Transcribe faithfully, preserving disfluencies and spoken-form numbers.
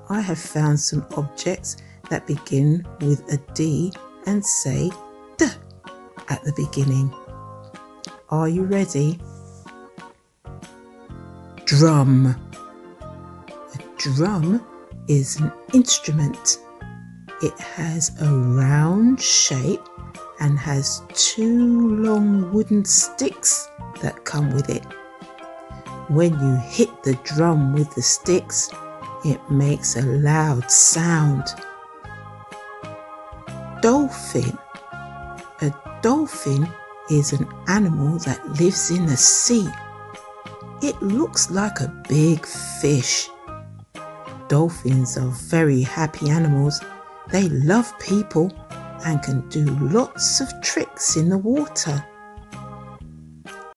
I have found some objects that begin with a D and say D at the beginning. Are you ready? Drum. A drum is an instrument. It has a round shape and has two long wooden sticks that come with it. When you hit the drum with the sticks, it makes a loud sound. Dolphin. A dolphin is an animal that lives in the sea. It looks like a big fish. Dolphins are very happy animals. They love people and can do lots of tricks in the water.